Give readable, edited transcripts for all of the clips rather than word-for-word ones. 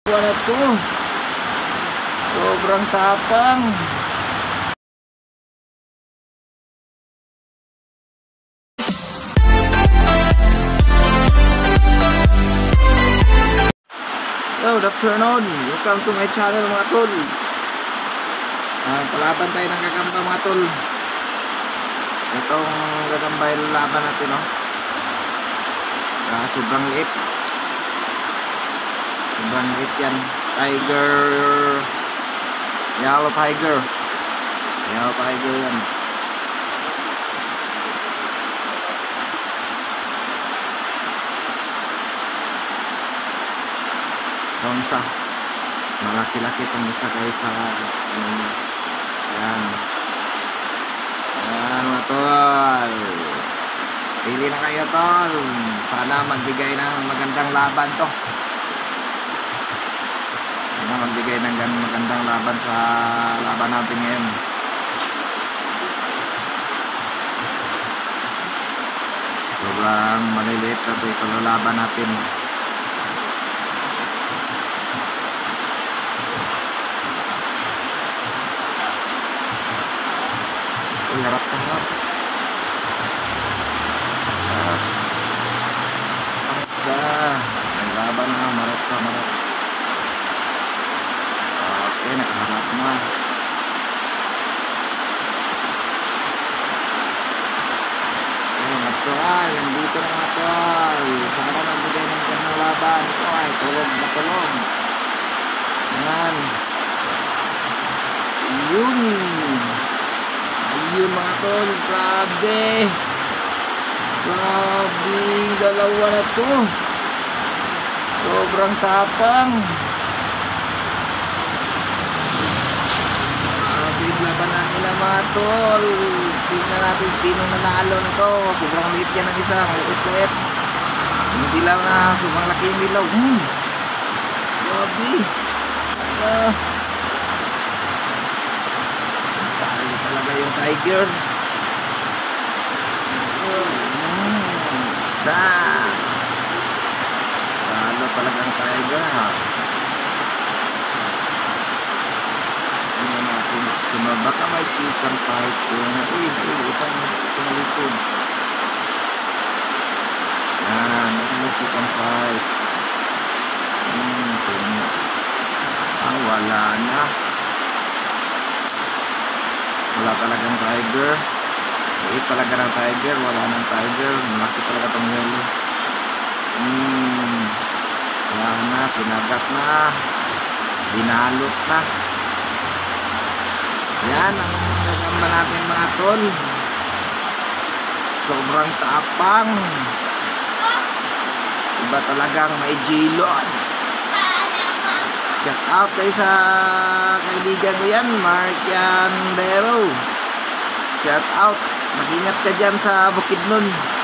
Wala to. Sobrang tapang. Yo, good afternoon. Welcome to my channel mga tol. Palaban tayo ng gagamba mga tol. Itong gagamba yung laban natin, no? Sobrang liit. Sobrang liit yan. Tiger. Yellow tiger. Yellow tiger yan. Itong isa. Malaki-laki itong isa kaysa yan. Yan mga tol. Pili na kayo tol. Sana magbigay ng magandang laban to. Sana magbigay ng magandang laban sa laban natin ngayon. Sobrang maliliit na ito laban natin. Uy, harap ka harap. Ang laban na, marap ka, marap. Okay, nakaharap na. Okay, mga tol, nandito na mga tol. Sana magbigay ng ganang laban. Ito ay tulog na tulog. Yan. Ayun mga tol, grabe. Grabe, dalawa na to. Sobrang tapang. Grabe, labanan nila mga tol. Tingnan natin sino nanalo nito. Sobrang liit yan ang isa. Liit-liit. Hindi lang na sobrang laki yung ilaw. Grabe. Talo talaga yung tiger. Talo talagang tiger ha. Tingnan natin sino. Baka may chicken fight. Uy, utang na likod. Yan, may chicken fight. Wala na. Wala talagang tiger. Liit talaga ng tiger. Wala ng tiger. Malaki talaga itong yellow. Wala na. Pinagat na. Binalot na. Yan ang gagamba natin mga tol. Sobrang tapang. Iba talagang may jilon. Shout out tayo sa kaibigan ko yan, Markian Bero. Shout out. Mag-ingat ka dyan sa Bukidnon.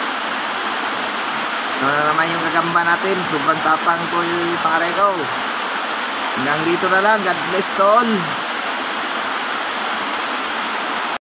Ito na naman yung gagamba natin. Sobrang tapang ko yung pare ko. Hanggang dito na lang. God bless to all.